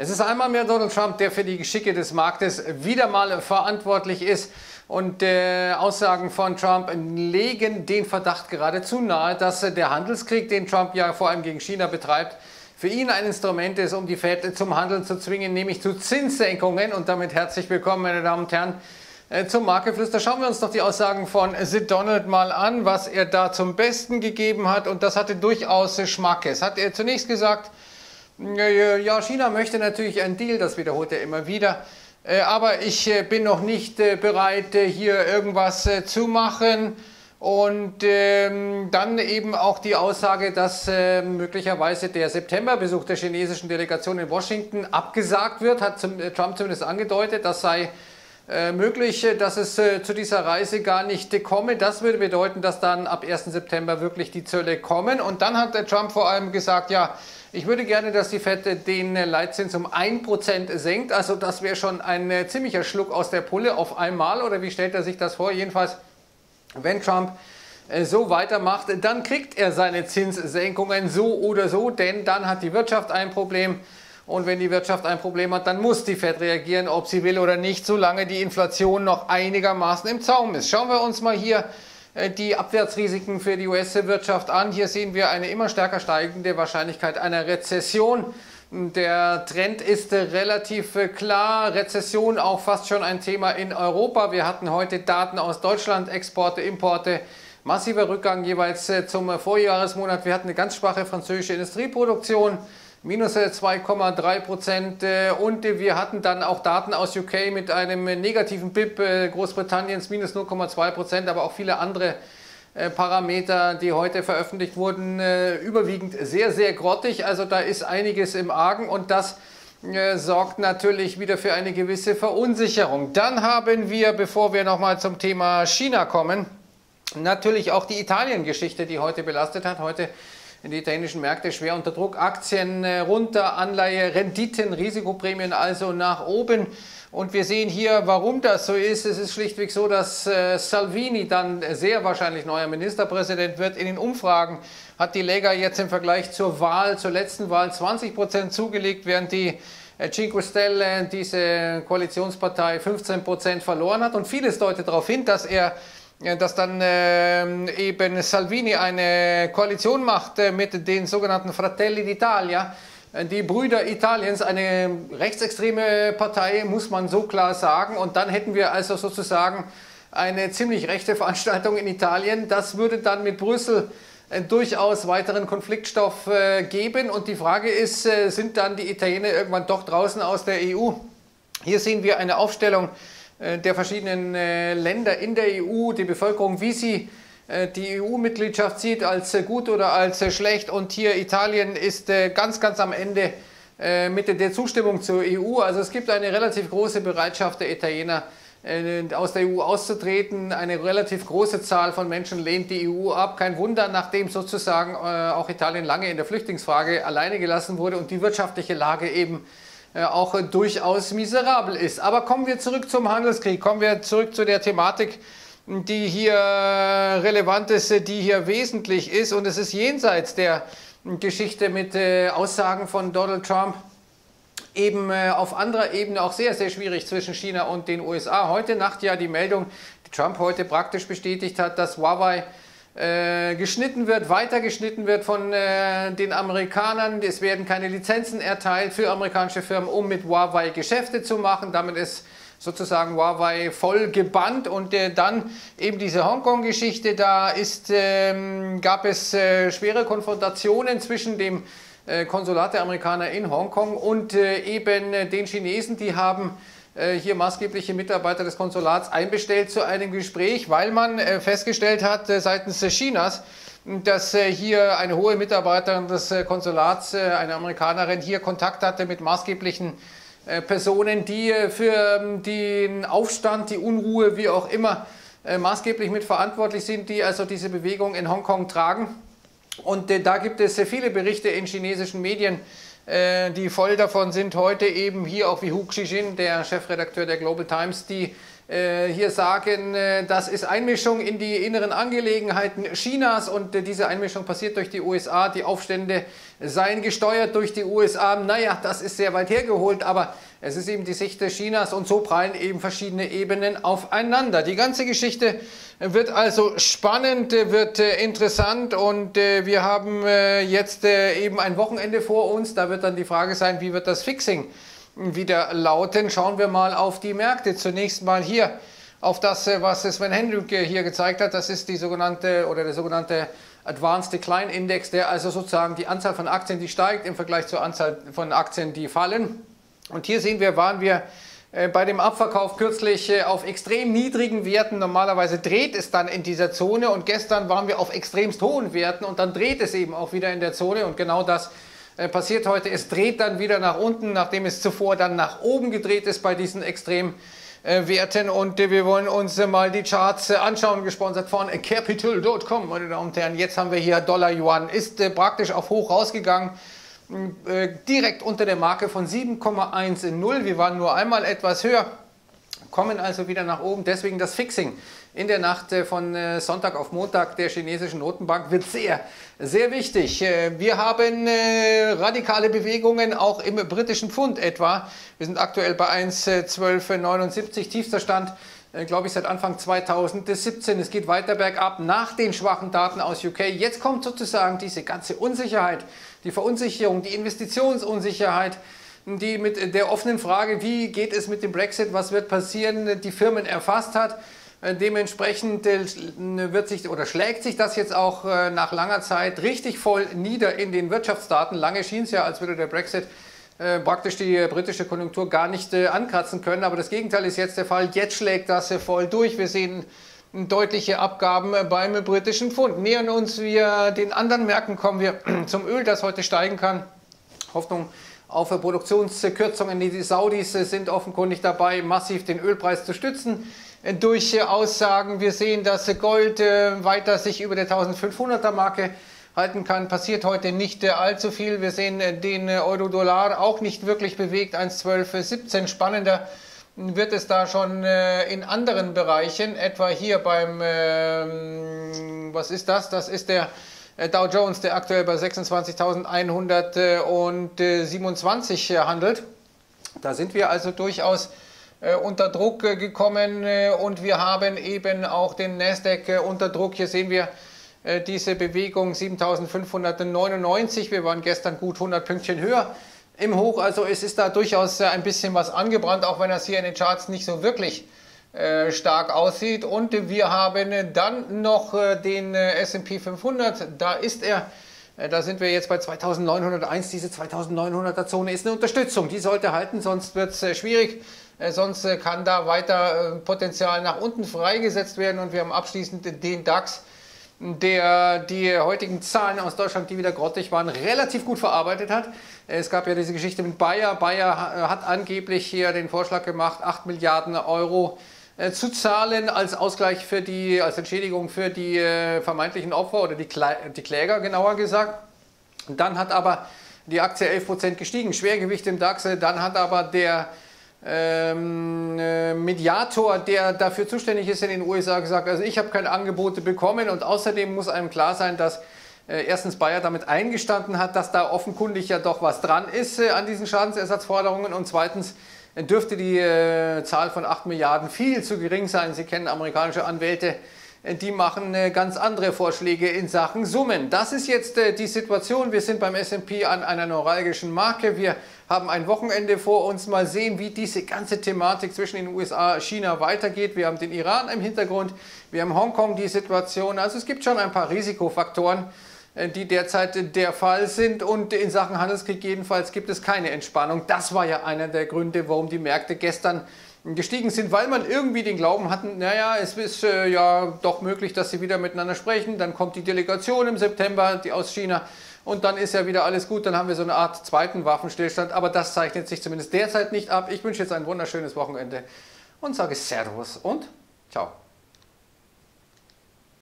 Es ist einmal mehr Donald Trump, der für die Geschicke des Marktes wieder mal verantwortlich ist. Und Aussagen von Trump legen den Verdacht geradezu nahe, dass der Handelskrieg, den Trump ja vor allem gegen China betreibt, für ihn ein Instrument ist, um die Fed zum Handeln zu zwingen, nämlich zu Zinssenkungen. Und damit herzlich willkommen, meine Damen und Herren, zum Marktgeflüster. Schauen wir uns doch die Aussagen von Sid Donald mal an, was er da zum Besten gegeben hat. Und das hatte durchaus Schmackes. Hat er zunächst gesagt, ja, China möchte natürlich einen Deal, das wiederholt er immer wieder. Aber ich bin noch nicht bereit, hier irgendwas zu machen. Und dann eben auch die Aussage, dass möglicherweise der Septemberbesuch der chinesischen Delegation in Washington abgesagt wird, hat Trump zumindest angedeutet, das sei möglich, dass es zu dieser Reise gar nicht komme. Das würde bedeuten, dass dann ab 1. September wirklich die Zölle kommen. Und dann hat Trump vor allem gesagt, ja, ich würde gerne, dass die Fed den Leitzins um 1% senkt. Also das wäre schon ein ziemlicher Schluck aus der Pulle auf einmal. Oder wie stellt er sich das vor? Jedenfalls, wenn Trump so weitermacht, dann kriegt er seine Zinssenkungen so oder so, denn dann hat die Wirtschaft ein Problem. Und wenn die Wirtschaft ein Problem hat, dann muss die Fed reagieren, ob sie will oder nicht, solange die Inflation noch einigermaßen im Zaum ist. Schauen wir uns mal hier die Abwärtsrisiken für die US-Wirtschaft an. Hier sehen wir eine immer stärker steigende Wahrscheinlichkeit einer Rezession. Der Trend ist relativ klar. Rezession auch fast schon ein Thema in Europa. Wir hatten heute Daten aus Deutschland, Exporte, Importe, massiver Rückgang jeweils zum Vorjahresmonat. Wir hatten eine ganz schwache französische Industrieproduktion, minus 2,3%, und wir hatten dann auch Daten aus UK mit einem negativen BIP Großbritanniens, minus 0,2%, aber auch viele andere Parameter, die heute veröffentlicht wurden, überwiegend sehr, sehr grottig. Also da ist einiges im Argen und das sorgt natürlich wieder für eine gewisse Verunsicherung. Dann haben wir, bevor wir nochmal zum Thema China kommen, natürlich auch die Italien-Geschichte, die heute belastet hat. Heute in die italienischen Märkte schwer unter Druck. Aktien runter, Anleihe, Renditen, Risikoprämien also nach oben. Und wir sehen hier, warum das so ist. Es ist schlichtweg so, dass Salvini dann sehr wahrscheinlich neuer Ministerpräsident wird. In den Umfragen hat die Lega jetzt im Vergleich zur letzten Wahl 20% zugelegt, während die Cinque Stelle, diese Koalitionspartei, 15% verloren hat. Und vieles deutet darauf hin, dass dann eben Salvini eine Koalition macht mit den sogenannten Fratelli d'Italia, die Brüder Italiens, eine rechtsextreme Partei, muss man so klar sagen. Und dann hätten wir also sozusagen eine ziemlich rechte Veranstaltung in Italien. Das würde dann mit Brüssel durchaus weiteren Konfliktstoff geben. Und die Frage ist, sind dann die Italiener irgendwann doch draußen aus der EU? Hier sehen wir eine Aufstellung der verschiedenen Länder in der EU, die Bevölkerung, wie sie die EU-Mitgliedschaft sieht, als gut oder als schlecht. Und hier Italien ist ganz, ganz am Ende mit der Zustimmung zur EU. Also es gibt eine relativ große Bereitschaft der Italiener, aus der EU auszutreten. Eine relativ große Zahl von Menschen lehnt die EU ab. Kein Wunder, nachdem sozusagen auch Italien lange in der Flüchtlingsfrage alleine gelassen wurde und die wirtschaftliche Lage eben auch durchaus miserabel ist. Aber kommen wir zurück zum Handelskrieg, kommen wir zurück zu der Thematik, die hier relevant ist, die hier wesentlich ist. Und es ist jenseits der Geschichte mit Aussagen von Donald Trump eben auf anderer Ebene auch sehr, sehr schwierig zwischen China und den USA. Heute Nacht ja die Meldung, die Trump heute praktisch bestätigt hat, dass Huawei geschnitten wird, weiter geschnitten wird von den Amerikanern. Es werden keine Lizenzen erteilt für amerikanische Firmen, um mit Huawei Geschäfte zu machen. Damit ist sozusagen Huawei voll gebannt. Und dann eben diese Hongkong-Geschichte, da gab es schwere Konfrontationen zwischen dem Konsulat der Amerikaner in Hongkong und eben den Chinesen. Die haben hier maßgebliche Mitarbeiter des Konsulats einbestellt zu einem Gespräch, weil man festgestellt hat seitens Chinas, dass hier eine hohe Mitarbeiterin des Konsulats, eine Amerikanerin, hier Kontakt hatte mit maßgeblichen Personen, die für den Aufstand, die Unruhe, wie auch immer, maßgeblich mitverantwortlich sind, die also diese Bewegung in Hongkong tragen. Und da gibt es viele Berichte in chinesischen Medien, die voll davon sind. Heute eben hier auch wie Hu Xijin, der Chefredakteur der Global Times, die hier sagen, das ist Einmischung in die inneren Angelegenheiten Chinas und diese Einmischung passiert durch die USA. Die Aufstände seien gesteuert durch die USA. Naja, das ist sehr weit hergeholt, aber es ist eben die Sicht Chinas und so prallen eben verschiedene Ebenen aufeinander. Die ganze Geschichte wird also spannend, wird interessant und wir haben jetzt eben ein Wochenende vor uns. Da wird dann die Frage sein, wie wird das Fixing wieder lauten. Schauen wir mal auf die Märkte. Zunächst mal hier auf das, was Sven Hendrik hier gezeigt hat. Das ist die sogenannte oder der sogenannte Advanced Decline Index, der also sozusagen die Anzahl von Aktien, die steigt im Vergleich zur Anzahl von Aktien, die fallen. Und hier sehen wir, waren wir bei dem Abverkauf kürzlich auf extrem niedrigen Werten. Normalerweise dreht es dann in dieser Zone und gestern waren wir auf extremst hohen Werten und dann dreht es eben auch wieder in der Zone und genau das passiert heute. Es dreht dann wieder nach unten, nachdem es zuvor dann nach oben gedreht ist bei diesen Extremwerten. Und wir wollen uns mal die Charts anschauen, gesponsert von Capital.com, meine Damen und Herren. Jetzt haben wir hier Dollar-Yuan, ist praktisch auf hoch rausgegangen, direkt unter der Marke von 7,10. Wir waren nur einmal etwas höher, kommen also wieder nach oben. Deswegen das Fixing in der Nacht von Sonntag auf Montag der chinesischen Notenbank wird sehr, sehr wichtig. Wir haben radikale Bewegungen auch im britischen Pfund etwa. Wir sind aktuell bei 1,1279, tiefster Stand, glaube ich, seit Anfang 2017. Es geht weiter bergab nach den schwachen Daten aus UK. Jetzt kommt sozusagen diese ganze Unsicherheit, die Verunsicherung, die Investitionsunsicherheit, die mit der offenen Frage, wie geht es mit dem Brexit, was wird passieren, die Firmen erfasst hat. Dementsprechend wird sich oder schlägt sich das jetzt auch nach langer Zeit richtig voll nieder in den Wirtschaftsdaten. Lange schien es ja, als würde der Brexit praktisch die britische Konjunktur gar nicht ankratzen können. Aber das Gegenteil ist jetzt der Fall. Jetzt schlägt das voll durch. Wir sehen deutliche Abgaben beim britischen Pfund. Nähern uns wir den anderen Märkten, kommen wir zum Öl, das heute steigen kann. Hoffnung auf Produktionskürzungen. Die Saudis sind offenkundig dabei, massiv den Ölpreis zu stützen. Durch Aussagen, wir sehen, dass Gold weiter sich über der 1500er Marke halten kann. Passiert heute nicht allzu viel. Wir sehen den Euro-Dollar auch nicht wirklich bewegt, 1,1217. Spannender wird es da schon in anderen Bereichen, etwa hier beim, was ist das? Das ist der Dow Jones, der aktuell bei 26.127 handelt. Da sind wir also durchaus unter Druck gekommen und wir haben eben auch den Nasdaq unter Druck. Hier sehen wir diese Bewegung 7.599. Wir waren gestern gut 100 Pünktchen höher im Hoch. Also es ist da durchaus ein bisschen was angebrannt, auch wenn das hier in den Charts nicht so wirklich stark aussieht. Und wir haben dann noch den S&P 500. Da ist er. Da sind wir jetzt bei 2901. Diese 2900er Zone ist eine Unterstützung. Die sollte halten, sonst wird es schwierig. Sonst kann da weiter Potenzial nach unten freigesetzt werden. Und wir haben abschließend den DAX, der die heutigen Zahlen aus Deutschland, die wieder grottig waren, relativ gut verarbeitet hat. Es gab ja diese Geschichte mit Bayer. Bayer hat angeblich hier den Vorschlag gemacht, 8 Milliarden Euro zu zahlen als Ausgleich für die, als Entschädigung für die vermeintlichen Opfer oder die Kläger, genauer gesagt. Und dann hat aber die Aktie 11% gestiegen, Schwergewicht im DAX. Dann hat aber der Mediator, der dafür zuständig ist in den USA, gesagt, also ich habe keine Angebote bekommen und außerdem muss einem klar sein, dass erstens Bayer damit eingestanden hat, dass da offenkundig ja doch was dran ist an diesen Schadensersatzforderungen und zweitens dürfte die Zahl von 8 Milliarden viel zu gering sein. Sie kennen amerikanische Anwälte, die machen ganz andere Vorschläge in Sachen Summen. Das ist jetzt die Situation. Wir sind beim S&P an einer neuralgischen Marke. Wir haben ein Wochenende vor uns. Mal sehen, wie diese ganze Thematik zwischen den USA und China weitergeht. Wir haben den Iran im Hintergrund. Wir haben Hongkong die Situation. Also es gibt schon ein paar Risikofaktoren, die derzeit der Fall sind. Und in Sachen Handelskrieg jedenfalls gibt es keine Entspannung. Das war ja einer der Gründe, warum die Märkte gestern gestiegen sind, weil man irgendwie den Glauben hatten, naja, es ist ja doch möglich, dass sie wieder miteinander sprechen, dann kommt die Delegation im September, die aus China, und dann ist ja wieder alles gut, dann haben wir so eine Art zweiten Waffenstillstand, aber das zeichnet sich zumindest derzeit nicht ab. Ich wünsche jetzt ein wunderschönes Wochenende und sage Servus und ciao.